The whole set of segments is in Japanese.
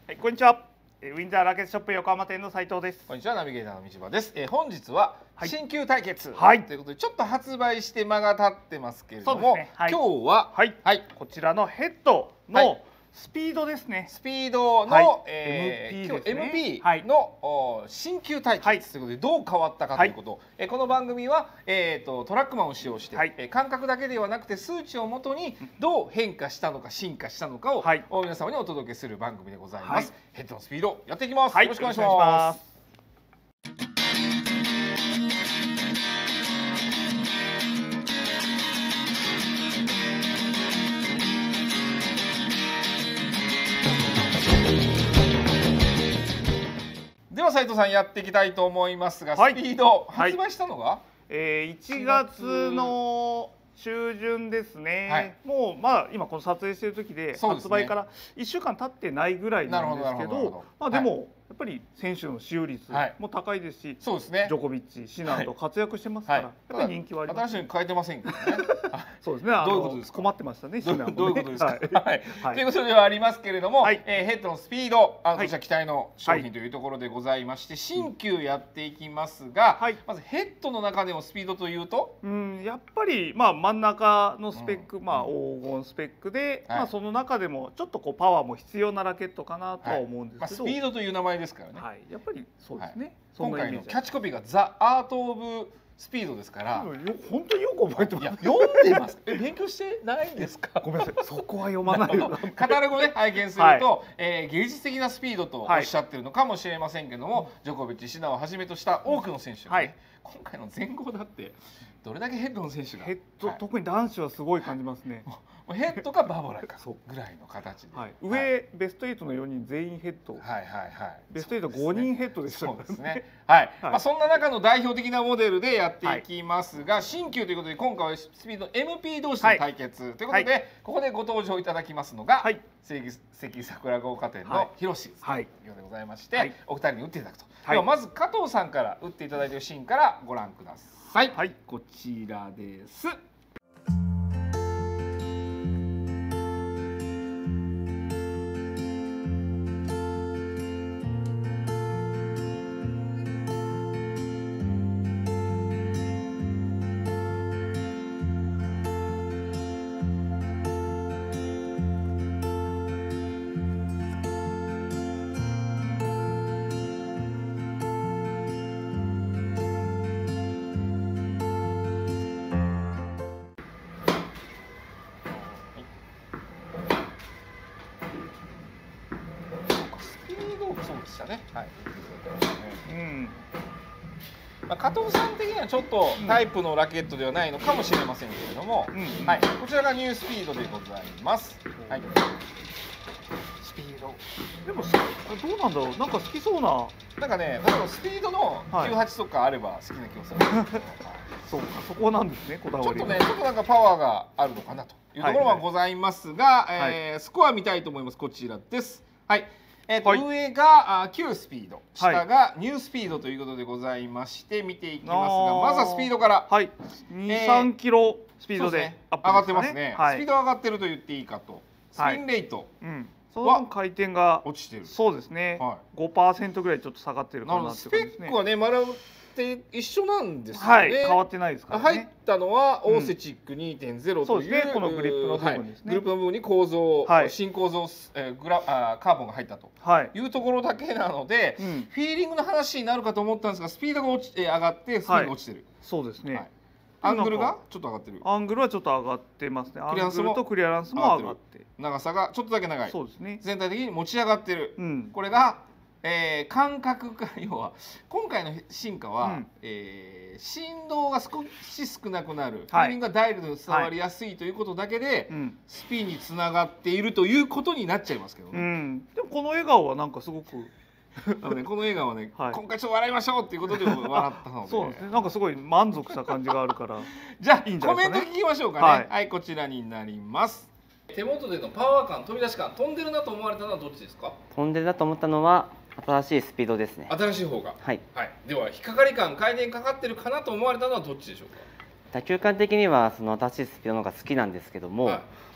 はい、こんにちは。ウィンザーラケットショップ横浜店の斉藤です。 こんにちは、ナビゲーターの道場です。本日は新旧対決、 はい、 ということでちょっと発売して間が経ってますけれども、 ね、はい、 今日は、 こちらのヘッドのスピードですね。 スピードの、MP の新旧対決ということでどう変わったかということ、この番組は、トラックマンを使用して、感覚だけではなくて数値をもとにどう変化したのか進化したのかを、皆様にお届けする番組でございます。ヘッドのスピードやっていきます。よろしくお願いします。では斉藤さんやっていきたいと思いますが、スピード、発売したのが、 1月の中旬ですね。もう今この撮影している時で発売から1週間経ってないぐらいなんですけど、でもやっぱり選手の使用率も高いですし、ジョコビッチ、シナンと活躍してますから、やっぱり人気はあります。 新しいの変えてませんけどね。 そうですね。どういうことですか。困ってましたね。シナンもね。 どういうことですか。ということではありますけれども、ヘッドのスピード、こちら期待の商品というところでございまして、新旧やっていきますが、まずヘッドの中でもスピードというと、 やっぱり真ん中のスペック、黄金スペックで、その中でもちょっとこうパワーも必要なラケットかなとは思うんですけど、 スピードという名前ですからね。 やっぱりそうですね。 今回のキャッチコピーがザ・アート・オブ・スピードですから、 本当によく覚えてます。 読んでます。勉強してないんですか。 ごめんなさい。そこは読まない。 カタログをね拝見すると、芸術的なスピードとおっしゃってるのかもしれませんけども、ジョコビッチ、シナをはじめとした多くの選手がね、今回の全豪だってどれだけヘッドの選手が、 ヘッド特に男子はすごい感じますね。 ヘッドかバボラかぐらいの形で、 上ベスト8の4人全員ヘッド、ベスト8 5人ヘッドでした。 そうですね。そんな中の代表的なモデルでやっていきますが、新旧ということで今回はスピード MP 同士の対決ということで、ここでご登場いただきますのが関桜豪華店の広志さんでございまして、お二人に打っていただくと。ではまず加藤さんから打っていただいているシーンからご覧ください。こちらです。そうでしたね。加藤さん的にはちょっとタイプのラケットではないのかもしれませんけれども、こちらがニュースピードでございます。 スピード。でもどうなんだろう。なんか好きそうな。 なんかね、例えばスピードの98とかあれば好きな気がする。 そうか、そこなんですね。こだわり。 ちょっとなんかパワーがあるのかなというところはございますが、スコア見たいと思います。こちらです。上が旧スピード、下がニュースピードということでございまして見ていきますが、まずはスピードから 2、3キロスピードで上がってますね。スピード上がってると言っていいかと。スピンレートその回転が落ちてる。 そうですね。5% ぐらいちょっと下がってるかなってスペックはね、丸って一緒なんですよね。 変わってないですからね。 入ったのはオーセチック 2.0 というこのグリップの部分ですね。 グリップの部分に構造、新構造カーボンが入ったというところだけなので、フィーリングの話になるかと思ったんですが、スピードが上がってスピンが落ちてる。 そうですね。 アングルがちょっと上がってる。 アングルはちょっと上がってますね。アングルとクリアランスも上がって、 長さがちょっとだけ長い。 そうですね。 全体的に持ち上がってる。これが感覚が要は今回の進化は、振動が少し少なくなる、フィーリングがダイレクトに伝わりやすいということだけで、スピンにつながっているということになっちゃいますけどね。 でもこの笑顔はなんかすごくこの映画はね、今回ちょっと笑いましょうっていうことで笑ったので、 そうですね。なんかすごい満足した感じがあるから。 じゃあコメント聞きましょうかね。こちらになります。手元でのパワー感、飛び出し感、飛んでるなと思われたのはどっちですか？ 飛んでるなと思ったのは新しいスピードですね。 新しい方が。では引っかかり感、回転かかってるかなと思われたのはどっちでしょうか？ 打球感的にはその新しいスピードの方が好きなんですけども、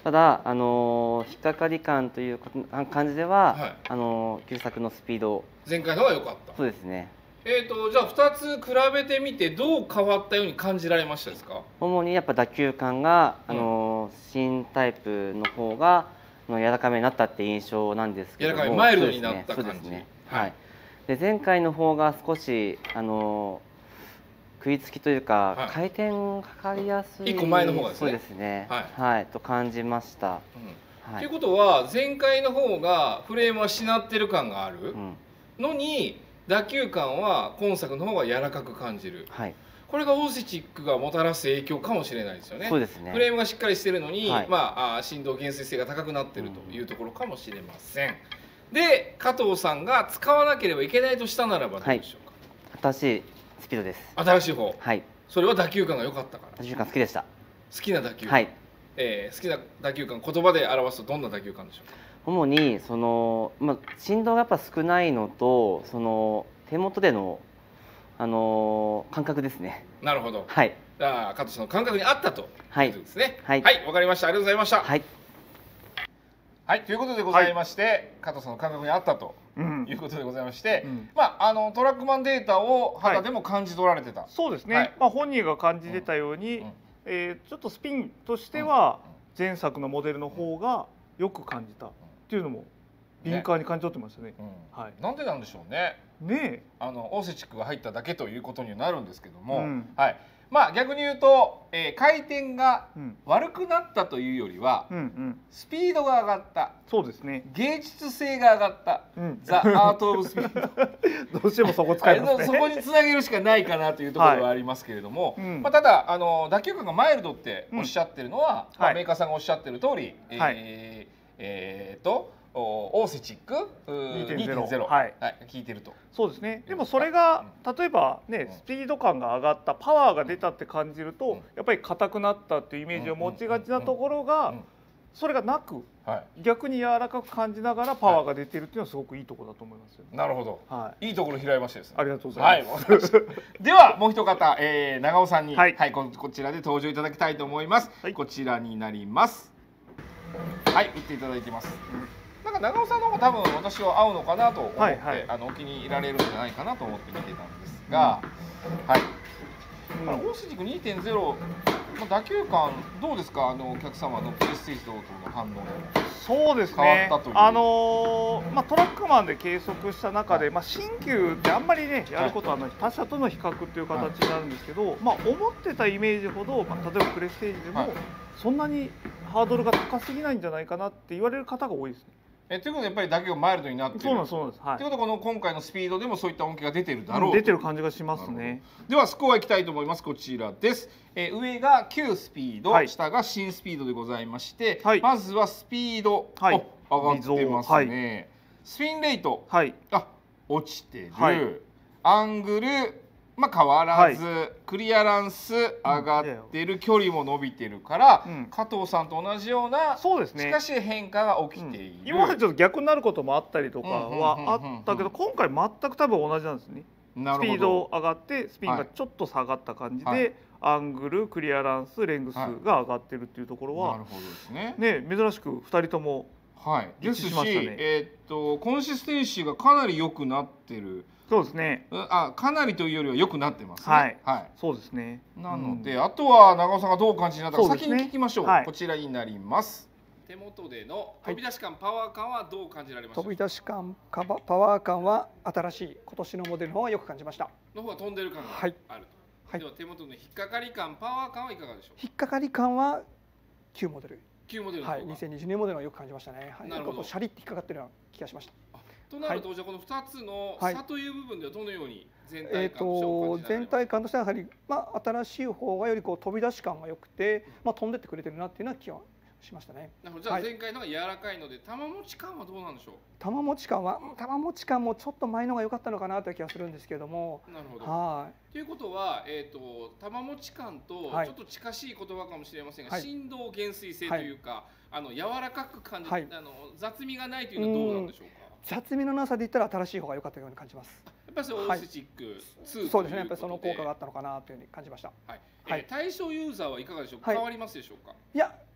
ただ引っかかり感という感じでは、旧作のスピード前回の方が良かった。 そうですね。 じゃあ2つ比べてみてどう変わったように感じられましたですか？ 主にやっぱ打球感が新タイプの方が柔らかめになったって印象なんですけども、 柔らかめマイルドになった感じ。そうですね。 はい。で前回の方が少し食いつきというか、回転かかりやすい。 1個前の方がですね。 そうですね。はい、と感じました。 ということは前回の方がフレームはしなってる感があるのに、打球感は今作の方が柔らかく感じる。はい。これがオーセチックがもたらす影響かもしれないですよね。 そうですね。 フレームがしっかりしてるのに、振動減衰性が高くなってるというところかもしれません。で、加藤さんが使わなければいけないとしたならばどうでしょうか。 新しいスピードです。 新しい方。 はい。 それは打球感が良かったから。 打球感好きでした。 好きな打球。 はい。 好きな打球感、言葉で表すとどんな打球感でしょうか。 主に振動がやっぱ少ないのと手元での感覚ですね。 なるほど。 はい。 加藤さんの感覚に合ったということですね。 はい。 わかりました。ありがとうございました。はい。はい、ということでございまして、加藤さんの感覚に合ったということでございまして、トラックマンデータを肌でも感じ取られてた。 そうですね。本人が感じてたように、ちょっとスピンとしては前作のモデルの方がよく感じたっていうのも敏感に感じ取ってましたね。 なんでなんでしょうね。 ね、 オーセチックが入っただけということになるんですけども、はい。逆に言うと、回転が悪くなったというよりは、スピードが上がった。 そうですね。 芸術性が上がった。ザ・アート・オブ・スピード。どうしてもそこ使いますね。 そこにつなげるしかないかなというところはありますけれども、ただ打球感がマイルドっておっしゃってるのは、メーカーさんがおっしゃってる通り、オーセチック 2.0 聞いてると。 そうですね。でもそれが例えばね、スピード感が上がった、パワーが出たって感じると、やっぱり硬くなったっていうイメージを持ちがちなところが、それがなく、逆に柔らかく感じながらパワーが出てるっていうのはすごくいいところだと思いますよ。 なるほど。いいところ拾いましたですね。 ありがとうございます。 ではもう一方、長尾さんにこちらで登場いただきたいと思います。こちらになります。はい、打っていただいてます。なんか長尾さんの方が多分私は合うのかなと思って、お気に入られるんじゃないかなと思って見てたんですが、はい。オーセチック 2.0 打球感どうですか、お客様のプレステージ等々の反応で。 そうですね。トラックマンで計測した中で、新旧ってあんまりねやることはない、他社との比較っていう形になるんですけど、思ってたイメージほど、例えばプレステージでもそんなにハードルが高すぎないんじゃないかなって言われる方が多いですね。 ということでやっぱり打球がマイルドになっている。 そうなんです、そうなんです。はい。 ということはこの今回のスピードでもそういった恩恵が出てるだろう。 出てる感じがしますね。 ではスコアいきたいと思います。こちらです。上が旧スピード、下が新スピードでございまして、まずはスピード、上がってますね。スピンレート、落ちてる。アングル変わらず、クリアランス上がってる、距離も伸びてるから、加藤さんと同じようなしかし変化が起きている。 今までちょっと逆になることもあったりとかはあったけど、今回全く多分同じなんですね。スピード上がってスピンがちょっと下がった感じで、アングル、クリアランス、レングスが上がってるっていうところは、珍しく2人ともですし、コンシステンシーがかなり良くなってる。 そうですね。 かなりというよりは良くなってますね。 そうですね。 なので、あとは長尾さんがどう感じになったか先に聞きましょう。こちらになります。手元での飛び出し感、パワー感はどう感じられました？ 飛び出し感、パワー感は新しい今年のモデルの方がよく感じました。 の方が飛んでる感があると。では手元の引っかかり感、パワー感はいかがでしょう？ 引っかかり感は旧モデル。 旧モデル。 2020年モデルはよく感じましたね。なるほど。シャリって引っかかってるような気がしました。 となると、じゃあこの2つの差という部分ではどのように全体感としてお感じになりますか？ 全体感としてはやはり新しい方がより飛び出し感が良くて、飛んでってくれてるなっていうような気はしましたね。 なるほど。じゃあ前回のが柔らかいので、球持ち感はどうなんでしょう？ 球持ち感もちょっと前のが良かったのかなという気がするんですけれども。 なるほど。ということは、球持ち感とちょっと近しい言葉かもしれませんが、振動減衰性というか、柔らかく感じ、雑味がないというのはどうなんでしょうか？ 雑味のなさで言ったら新しい方が良かったように感じます。 やっぱりオーセチック2、 そうですね。やっぱりその効果があったのかなというふうに感じました。 対象ユーザーはいかがでしょうか？変わりますでしょうか？ いや、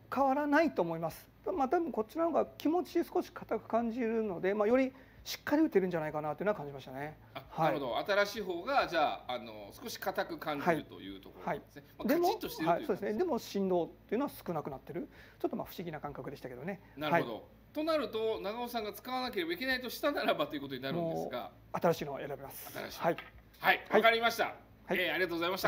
変わらないと思います。多分こっちの方が気持ち少し硬く感じるので、よりしっかり打てるんじゃないかなというのは感じましたね。 なるほど。新しい方がじゃあ少し硬く感じるというところですね。 でもそうですね。でも振動っていうのは少なくなってる。ちょっと不思議な感覚でしたけどね。 なるほど。となると長尾さんが使わなければいけないとしたならばということになるんですが、 新しいのを選びます。 新しい。はい、わかりました。ありがとうございました。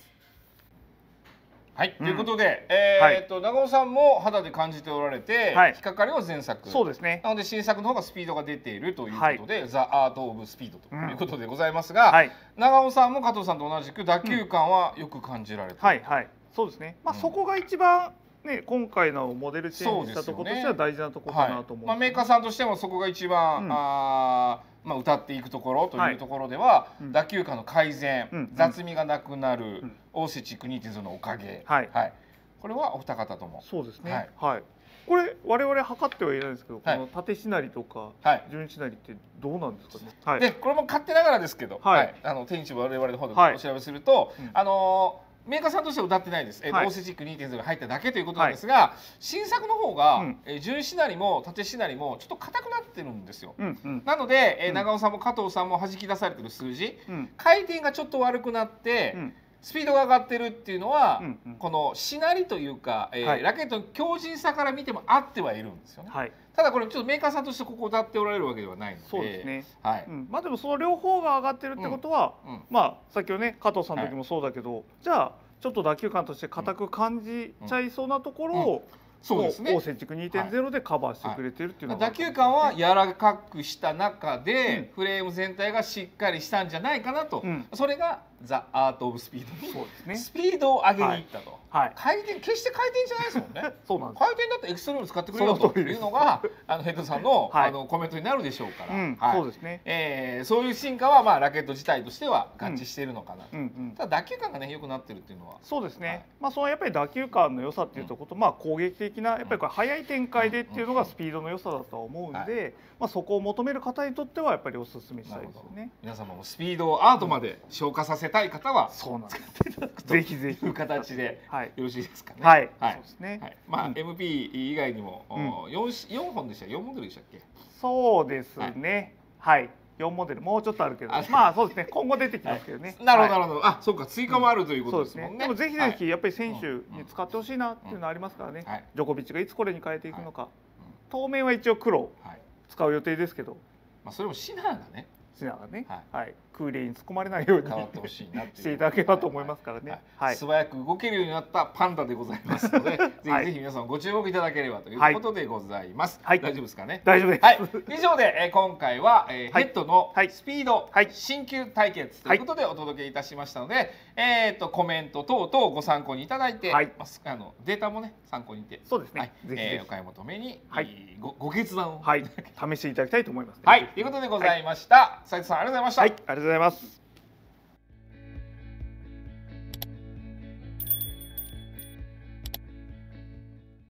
はい、ということで、長尾さんも肌で感じておられて、引っかかりは前作。 そうですね。 なので新作の方がスピードが出ているということで、ザ・アート・オブ・スピードということでございますが、長尾さんも加藤さんと同じく打球感はよく感じられている。 はいはい、そうですね。そこが一番ね、今回のモデルチェンジしたところとしては大事なところかなと思う。 メーカーさんとしてもそこが一番歌っていくところというところでは、打球感の改善、雑味がなくなる、オーセチック 2.0 のおかげ、これはお二方とも。 そうですね。はい。これ我々測ってはいないんですけど、この縦しなりとか順しなりってどうなんですかね。 でこれも勝手ながらですけど、天一我々の方でお調べすると、メーカーさんとしては歌ってないです。オーセチック 2.0 が入っただけということなんですが、新作の方が順しなりも縦しなりもちょっと硬くなってるんですよ。なので長尾さんも加藤さんも弾き出されてる数字、回転がちょっと悪くなってスピードが上がってるっていうのは、このしなりというかラケットの強靭さから見ても合ってはいるんですよね。ただこれちょっとメーカーさんとしてここを歌っておられるわけではないので、 そうですね。でもその両方が上がってるってことは、先ほどね加藤さんの時もそうだけど、じゃあちょっと打球感として硬く感じちゃいそうなところを、そうですね、オーセチック 2.0 でカバーしてくれてるっていうのが、 打球感は柔らかくした中で、フレーム全体がしっかりしたんじゃないかなと、それがザ・アート・オブ・スピードにスピードを上げにいったと。回転決して回転じゃないですもんね。 そうなんです。 回転だってエクストリーム使ってくれよというのがヘッドさんのコメントになるでしょうから、 そうですね。 そういう進化はラケット自体としては合致しているのかなと。ただ打球感がね良くなってるっていうのは、 そうですね。そのやっぱり打球感の良さっていうところと、攻撃的なやっぱりこれ速い展開でっていうのがスピードの良さだとは思うんで、そこを求める方にとってはやっぱりお勧めしたいですよね。 皆様もスピードをアートまで昇華させたい方は、 そうなんです。ぜひぜひいう形でよろしいですかね。 はい。そうですね。 MP 以外にも4本でした。4モデルでしたっけ？ そうですね。はい。4モデルもうちょっとあるけど、そうですね。今後出てきますけどね。 なるほどなるほど。そうか、追加もあるということですもんね。 でもぜひぜひやっぱり選手に使ってほしいなっていうのはありますからね。ジョコビッチがいつこれに変えていくのか。当面は一応黒使う予定ですけど。 それもシナーがね。 シナーがね。空冷に突っ込まれないように変わってほしいなしていただければと思いますからね。 素早く動けるようになったパンダでございますので、ぜひぜひ皆さんご注目いただければということでございます。大丈夫ですかね。 大丈夫です。 以上で今回はヘッドのスピード新旧対決ということでお届けいたしましたので、コメント等々ご参考にいただいて、データもね参考にして、 そうですね。 お買い求めにご決断を試していただきたいと思います。 はい、ということでございました。斉藤さんありがとうございました。 ありがとうございます。